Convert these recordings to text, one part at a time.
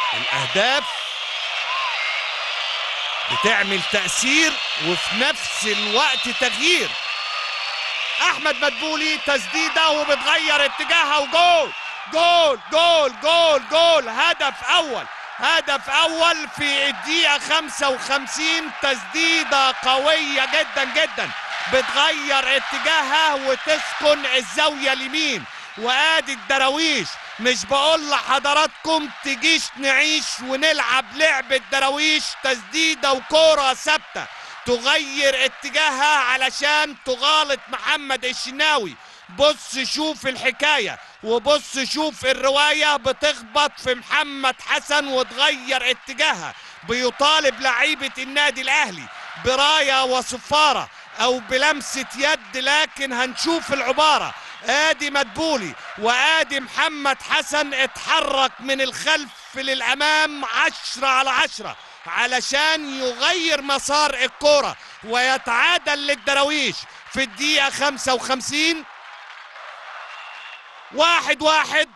الاهداف بتعمل تأثير وفي نفس الوقت تغيير. احمد مدبولي تسديده وبتغير اتجاهها وجول جول جول جول جول. هدف اول في الدقيقة 55. تسديدة قوية جدا جدا بتغير اتجاهها وتسكن الزاوية اليمين. وادي الدراويش. مش بقول لحضراتكم تجيش نعيش ونلعب لعبة دراويش؟ تسديدة وكرة ثابتة تغير اتجاهها علشان تغالط محمد الشناوي. بص شوف الحكاية وبص شوف الرواية. بتخبط في محمد حسن وتغير اتجاهها. بيطالب لعيبة النادي الاهلي براية وصفارة او بلمسة يد، لكن هنشوف العبارة. ادي مدبولي وادي محمد حسن اتحرك من الخلف للامام 10/10 علشان يغير مسار الكرة ويتعادل للدراويش في الدقيقة 55. 1-1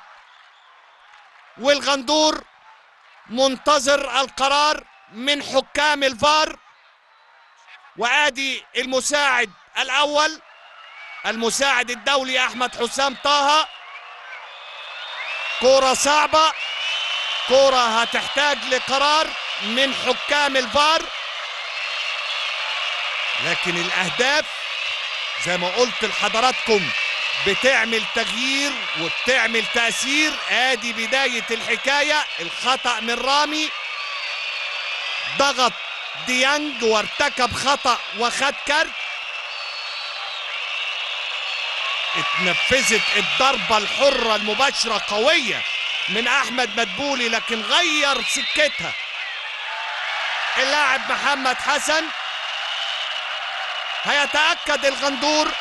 والغندور منتظر القرار من حكام الفار. وادي المساعد الاول المساعد الدولي احمد حسام طه. كرة صعبة، كرة هتحتاج لقرار من حكام الفار، لكن الاهداف زي ما قلت لحضراتكم بتعمل تغيير وبتعمل تأثير. ادي بداية الحكاية. الخطأ من رامي، ضغط ديانج وارتكب خطأ وخد كارت. اتنفذت الضربة الحرة المباشرة قوية من احمد مدبولي، لكن غير سكتها اللاعب محمد حسن. هيتأكد الغندور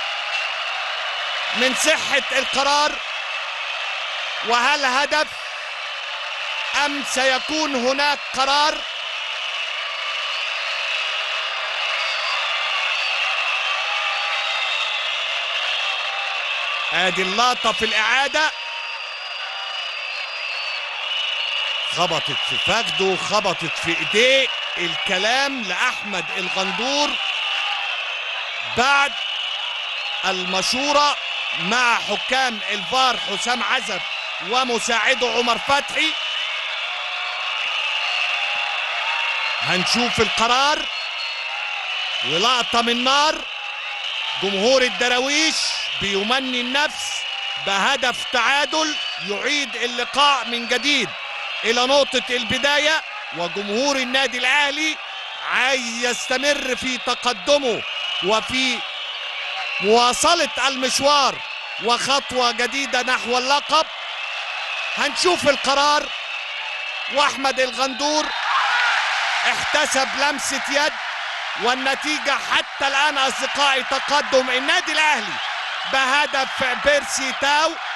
من صحة القرار، وهل هدف ام سيكون هناك قرار. ادي اللقطة في الاعادة. خبطت في فخده، خبطت في ايديه. الكلام لاحمد الغندور بعد المشورة مع حكام الفار حسام عزب ومساعده عمر فتحي. هنشوف القرار ولقطة من نار. جمهور الدراويش بيمني النفس بهدف تعادل يعيد اللقاء من جديد الى نقطة البداية، وجمهور النادي الاهلي عايز يستمر في تقدمه وفي مواصلة المشوار وخطوة جديدة نحو اللقب. هنشوف القرار، واحمد الغندور احتسب لمسة يد، والنتيجة حتى الآن أصدقائي تقدم النادي الأهلي بهدف بيرسي تاو.